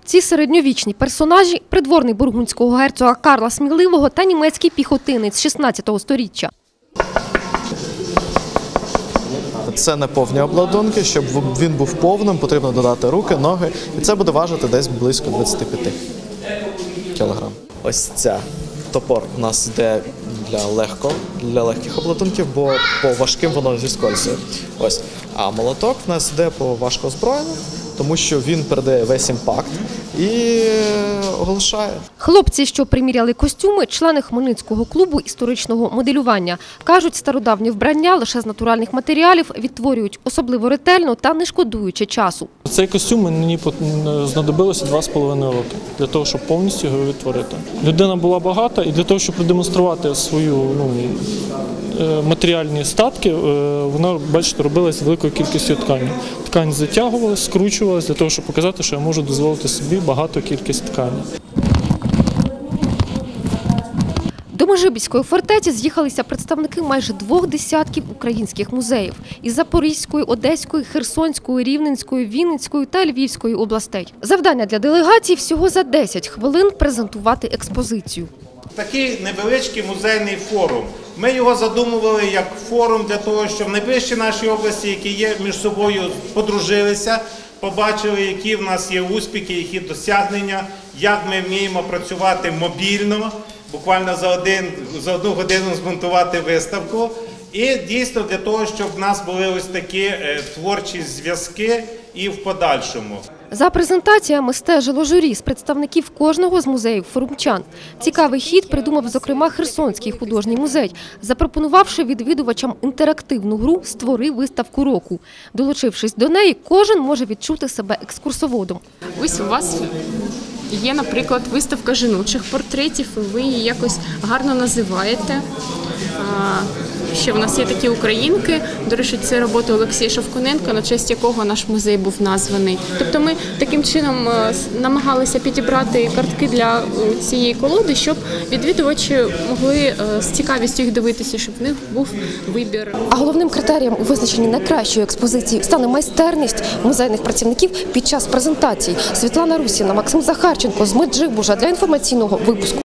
Ці середньовічні персонажі – придворний бургундського герцога Карла Сміливого та німецький піхотинець 16 століття. Це не повні обладунки, щоб він був повним, потрібно додати руки, ноги, і це буде важити десь близько 25 кілограм. Ось ця топор у нас йде для легких обладунків, бо по важким воно зіскользує. Ось. А молоток в нас йде по важкоозброєним, тому що він передає весь імпакт і оголошає. Хлопці, що приміряли костюми, члени Хмельницького клубу історичного моделювання. Кажуть, стародавнє вбрання лише з натуральних матеріалів відтворюють особливо ретельно та не шкодуючи часу. Цей костюм мені знадобилося 2,5 роки для того, щоб повністю його відтворити. Людина була багата, і для того, щоб продемонструвати свою матеріальні статки, вона, бачите, робилась великою кількістю ткані. Ткань затягувалась, скручувалась для того, щоб показати, що я можу дозволити собі багату кількість ткані. До Межибіської фортеці з'їхалися представники майже 2 десятків українських музеїв – із Запорізької, Одеської, Херсонської, Рівненської, Вінницької та Львівської областей. Завдання для делегації – всього за 10 хвилин презентувати експозицію. Такий невеличкий музейний форум. Ми його задумували як форум для того, щоб найближчі наші області, які є між собою, подружилися, побачили, які в нас є успіхи, які досягнення, як ми вміємо працювати мобільно, буквально за одну годину змонтувати виставку. І дійсно для того, щоб в нас були ось такі творчі зв'язки і в подальшому. За презентаціями стежило журі з представників кожного з музеїв форумчан. Цікавий хід придумав, зокрема, Херсонський художній музей, запропонувавши відвідувачам інтерактивну гру «Створи виставку року». Долучившись до неї, кожен може відчути себе екскурсоводом. Ось у вас є, наприклад, виставка жіночих портретів, і ви її якось гарно називаєте. Ще в нас є такі українки, до речі, це робота Олексія Шовкуненка, на честь якого наш музей був названий. Тобто ми таким чином намагалися підібрати картки для цієї колоди, щоб відвідувачі могли з цікавістю їх дивитися, щоб в них був вибір. А головним критерієм у визначенні найкращої експозиції стане майстерність музейних працівників під час презентації. Світлана Русіна, Максим Захарченко з Меджибужа для інформаційного випуску.